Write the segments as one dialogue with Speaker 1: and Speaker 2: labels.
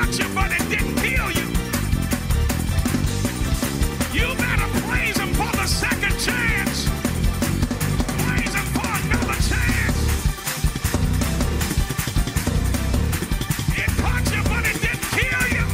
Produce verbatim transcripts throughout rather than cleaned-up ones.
Speaker 1: hurt you, but it didn't kill you. You better praise him for the second chance. Praise him for another chance. It hurt you, but it didn't kill you.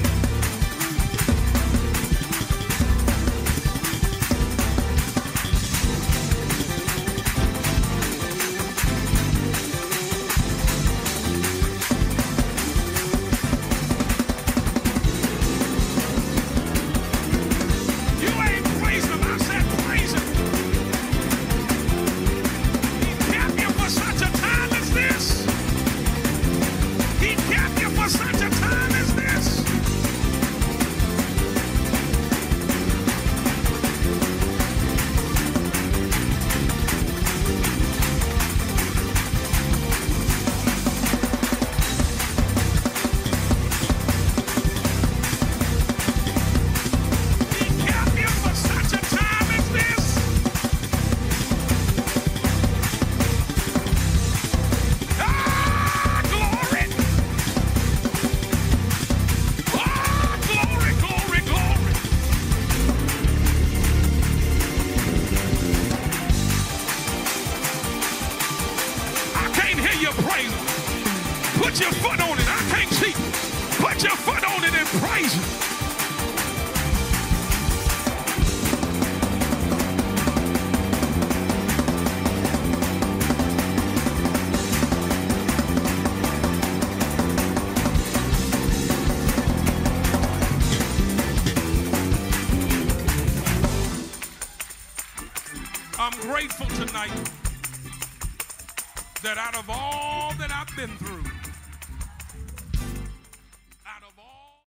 Speaker 1: Put your foot on it. I can't see. Put your foot on it and praise him. I'm grateful tonight that out of all that I've been through,